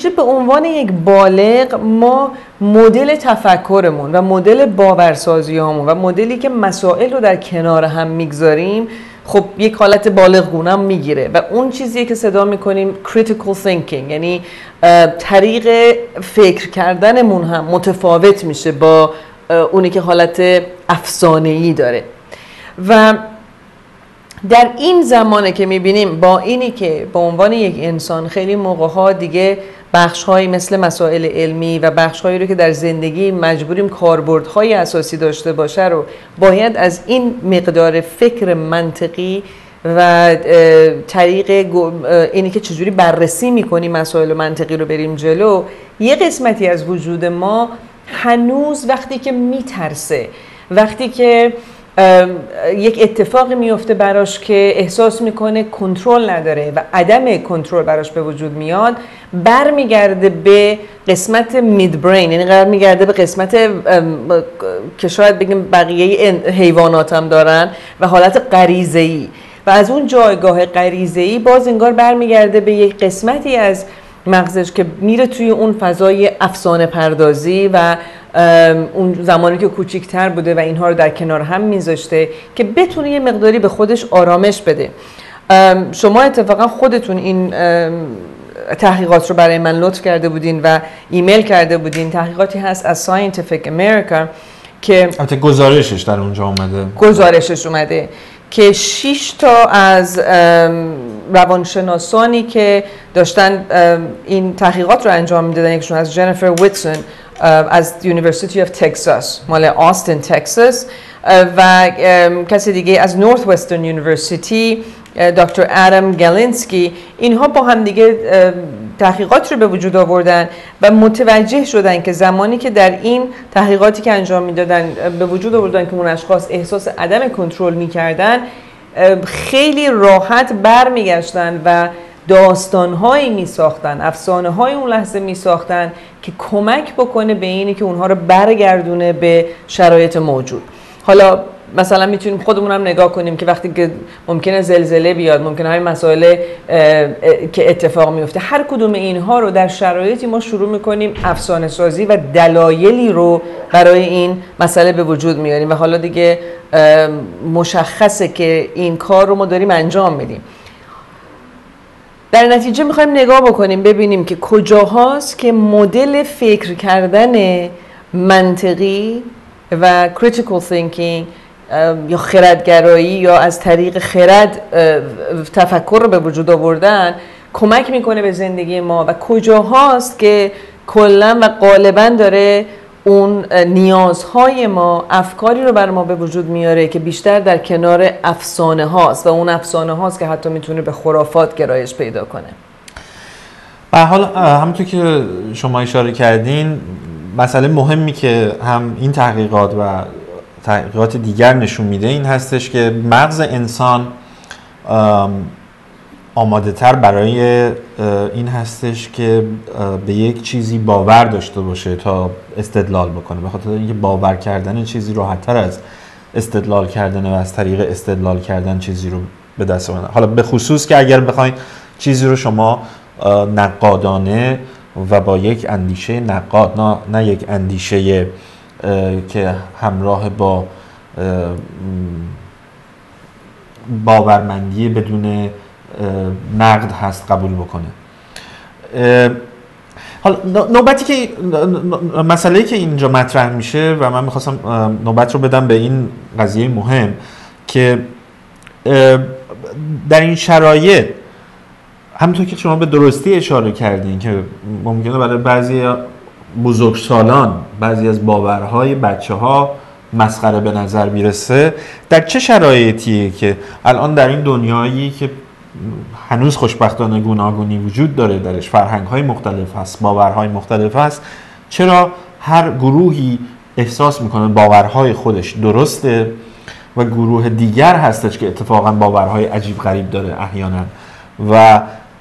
به عنوان یک بالغ ما مدل تفکرمون و مدل باورسازی هامون و مدلی که مسائل رو در کنار هم میگذاریم خب یک حالت بالغ گونه میگیره و اون چیزیه که صدا میکنیم critical thinking، یعنی طریق فکر کردنمون هم متفاوت میشه با اونی که حالت افسانه‌ای داره. و در این زمانه که میبینیم با اینی که به عنوان یک انسان خیلی موقع‌ها دیگه بخش‌هایی مثل مسائل علمی و بخش‌هایی رو که در زندگی مجبوریم کاربردهای اساسی داشته باشه رو باید از این مقدار فکر منطقی و طریق اینی که چجوری بررسی می‌کنیم مسائل منطقی رو بریم جلو، یه قسمتی از وجود ما هنوز وقتی که میترسه، وقتی که یک اتفاقی میفته براش که احساس میکنه کنترل نداره و عدم کنترل براش به وجود میاد، برمیگرده به قسمت مید برین، یعنی برمیگرده به قسمت که شاید بگیم بقیه حیوانات هم دارن و حالت غریزه‌ای، و از اون جایگاه غریزه‌ای باز انگار برمیگرده به یک قسمتی از مغزش که میره توی اون فضای افسانه پردازی و اون زمانی که کوچیک‌تر بوده و اینها رو در کنار هم میذاشته که بتونه یه مقداری به خودش آرامش بده. شما اتفاقا خودتون این تحقیقات رو برای من لطف کرده بودین و ایمیل کرده بودین. تحقیقاتی هست از Scientific America که البته گزارشش در اونجا اومده، گزارشش اومده که 6 تا از روانشناسانی که داشتن این تحقیقات رو انجام میدادن، یکشون از جنیفر ویتسون از University of Texas مال آستین تگزاس و کسی دیگه از Northwestern University دکتر آدم گالینسکی، اینها با هم دیگه تحقیقات رو به وجود آوردن و متوجه شدن که زمانی که در این تحقیقاتی که انجام میدادن به وجود آوردن که اون اشخاص احساس عدم کنترل میکردن، خیلی راحت برمیگشتن و داستان‌هایی می‌ساختن، افسانه‌های اون لحظه می‌ساختن که کمک بکنه به اینی که اونها رو برگردونه به شرایط موجود. حالا مثلا میتونیم خودمون هم نگاه کنیم که وقتی که ممکنه زلزله بیاد، ممکنه های مسائل که اتفاق میفته، هر کدوم اینها رو در شرایطی ما شروع میکنیم افسانه سازی و دلایلی رو برای این مسئله به وجود میاریم و حالا دیگه مشخصه که این کار رو ما داریم انجام میدیم. در نتیجه میخوایم نگاه بکنیم ببینیم که کجاهاست که مدل فکر کردن منطقی و critical thinking یا خردگرایی یا از طریق خرد تفکر رو به وجود آوردن کمک میکنه به زندگی ما و کجاهاست که کلا و غالبا داره اون نیازهای ما افکاری رو بر ما به وجود میاره که بیشتر در کنار افسانه هاست و اون افسانه هاست که حتی میتونه به خرافات گرایش پیدا کنه. به حال همونطور که شما اشاره کردین، مسئله مهمی که هم این تحقیقات و تحقیقات دیگر نشون میده این هستش که مغز انسان آماده تر برای این هستش که به یک چیزی باور داشته باشه تا استدلال بکنه، به خاطر اینکه باور کردن چیزی راحت‌تر از استدلال کردن و از طریق استدلال کردن چیزی رو به دست آوردن. حالا به خصوص که اگر بخواید چیزی رو شما نقادانه و با یک اندیشه نقاد، نه یک اندیشه که همراه با باورمندی بدون نقد هست قبول بکنه. حالا نوبتی که مسئله‌ای که اینجا مطرح میشه و من میخواستم نوبت رو بدم به این قضیه مهم که در این شرایط همونطور که شما به درستی اشاره کردین که ممکنه برای بعضی بزرگسالان بعضی از باورهای بچه‌ها مسخره به نظر میرسه، در چه شرایطیه که الان در این دنیایی که هنوز خوشبختانه گوناگونی وجود داره درش، فرهنگ‌های مختلف هست، باورهای مختلف هست، چرا هر گروهی احساس میکنه باورهای خودش درسته و گروه دیگر هستش که اتفاقا باورهای عجیب غریب داره احیانا و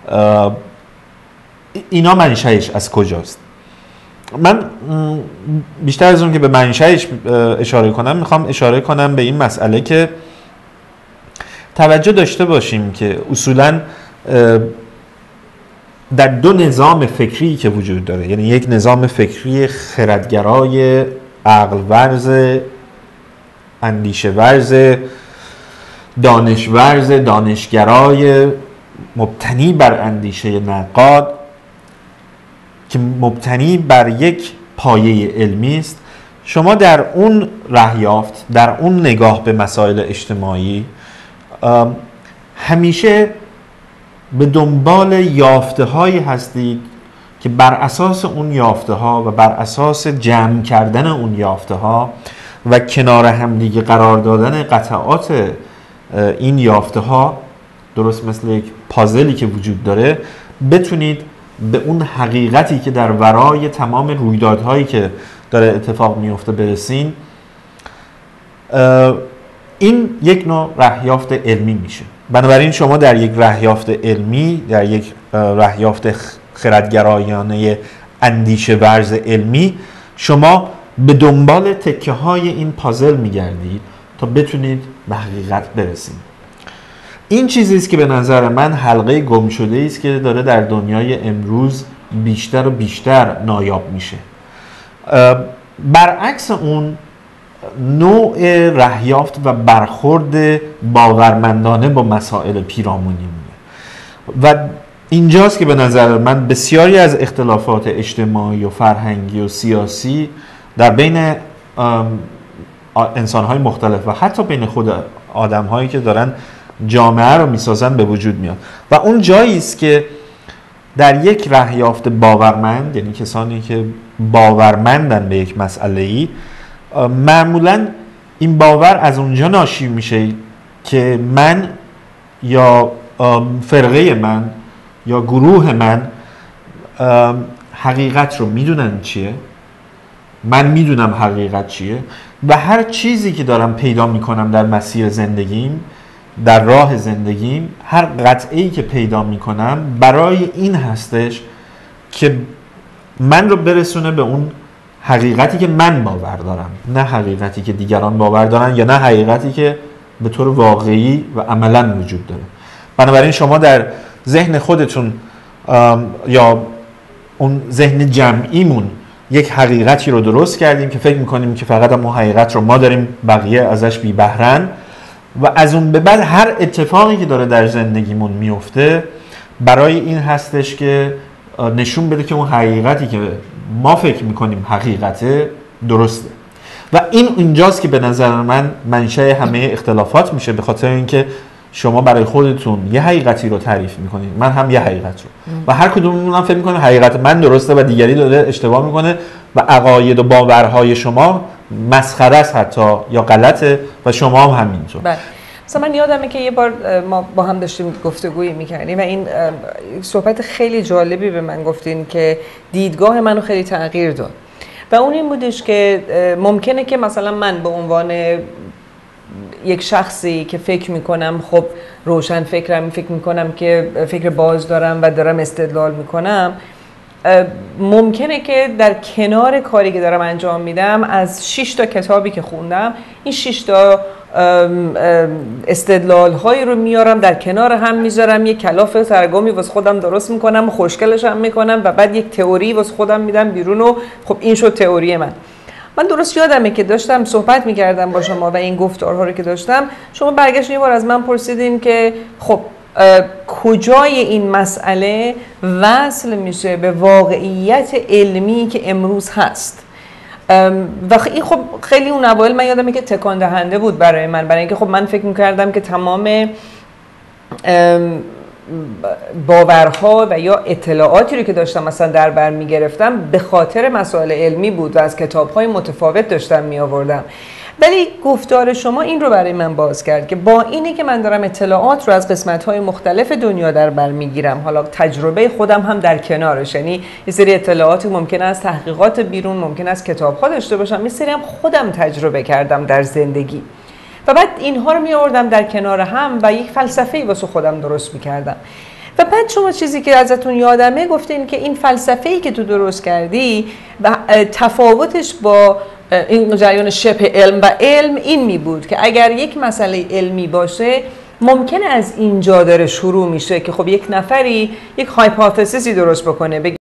اینا منشأش از کجاست؟ من بیشتر از اون که به منشأش اشاره کنم میخوام اشاره کنم به این مسئله که توجه داشته باشیم که اصولاً در دو نظام فکری که وجود داره، یعنی یک نظام فکری خردگرای، عقل ورز، اندیشه ورز، دانش ورز، دانشگرای، مبتنی بر اندیشه نقاد که مبتنی بر یک پایه علمی است. شما در اون رهیافت، در اون نگاه به مسائل اجتماعی همیشه به دنبال یافته هایی هستید که بر اساس اون یافته ها و بر اساس جمع کردن اون یافته ها و کنار همدیگه قرار دادن قطعات این یافته ها، درست مثل یک پازلی که وجود داره، بتونید به اون حقیقتی که در ورای تمام رویدادهایی که داره اتفاق میفته برسین. این یک نوع رهیافت علمی میشه. بنابراین شما در یک رهیافت علمی، در یک رهیافت خردگرایانه اندیشه ورز علمی، شما به دنبال تکه های این پازل میگردید تا بتونید به حقیقت برسید. این چیزی است که به نظر من حلقه گم شده است که داره در دنیای امروز بیشتر و بیشتر نایاب میشه. برعکس اون نوع رهیافت و برخورد باورمندانه با مسائل پیرامونی و اینجاست که به نظر من بسیاری از اختلافات اجتماعی و فرهنگی و سیاسی در بین انسان‌های مختلف و حتی بین خود آدم‌هایی که دارن جامعه رو میسازن به وجود میاد و اون جایی است که در یک رهیافت باورمند، یعنی کسانی که باورمندن به یک مسئله‌ای، معمولاً این باور از اونجا ناشی میشه که من یا فرقه من یا گروه من حقیقت رو میدونن چیه، من میدونم حقیقت چیه و هر چیزی که دارم پیدا میکنم در مسیر زندگیم، در راه زندگیم، هر قطعه‌ای که پیدا میکنم برای این هستش که من رو برسونه به اون حقیقتی که من باور دارم، نه حقیقتی که دیگران باور دارن یا نه حقیقتی که به طور واقعی و عملاً وجود داره. بنابراین شما در ذهن خودتون یا اون ذهن جمعیمون یک حقیقتی رو درست کردیم که فکر میکنیم که فقط اون حقیقت رو ما داریم، بقیه ازش بی بهرن و از اون به بعد هر اتفاقی که داره در زندگیمون میفته برای این هستش که نشون بده که اون حقیقتی که ما فکر میکنیم حقیقته درسته و این اینجاست که به نظر من منشأ همه اختلافات میشه، به خاطر اینکه شما برای خودتون یه حقیقتی رو تعریف میکنید، من هم یه حقیقت رو و هر کدوممون هم فکر میکنه حقیقت من درسته و دیگری داره اشتباه میکنه و عقاید و باورهای شما مسخره است حتی یا غلطه و شما هم همینطور. بله. مثلا من یادمه که یه بار ما با هم داشتیم گفتگویی میکردیم و این صحبت خیلی جالبی به من گفتین که دیدگاه منو خیلی تغییر داد و اون این بودش که ممکنه که مثلا من به عنوان یک شخصی که فکر میکنم خب روشن فکرم، فکر میکنم که فکر باز دارم و دارم استدلال میکنم، ممکنه که در کنار کاری که دارم انجام میدم از 6 تا کتابی که خوندم این 6 تا استدلال هایی رو میارم در کنار هم میذارم، یک کلاف سرگامی واسه خودم درست میکنم و خوشگلش هم میکنم و بعد یک تئوری واسه خودم میدم بیرون و خب این شد تئوری من. من درست یادمه که داشتم صحبت میکردم با شما و این گفتارها رو که داشتم، شما برگشتین یه بار از من پرسیدین که خب کجای این مسئله وصل میشه به واقعیت علمی که امروز هست و این خب خیلی اون اوایل من یادمه که تکان دهنده بود برای من، برای اینکه خب من فکر میکردم که تمام باورها و یا اطلاعاتی رو که داشتم مثلا در بر میگرفتم به خاطر مسائل علمی بود و از کتاب‌های متفاوت داشتم می آوردم. ولی گفتار شما این رو برای من باز کرد که با اینه که من دارم اطلاعات رو از قسمت‌های مختلف دنیا در بر میگیرم، حالا تجربه خودم هم در کنارش، یعنی یه سری اطلاعاتی ممکنه از تحقیقات بیرون، ممکنه از کتاب‌ها داشته باشم، یه سری هم خودم تجربه کردم در زندگی و بعد اینها رو می آوردم در کنار هم و یک فلسفه‌ای واسه خودم درست می‌کردم. و بعد شما چیزی که ازتون یادمه گفتین که این فلسفه‌ای که تو درست کردی و تفاوتش با این جریان شبه علم و علم این می بود که اگر یک مسئله علمی باشه ممکنه از اینجا داره شروع میشه که خب یک نفری یک هایپوتزیسی درست بکنه،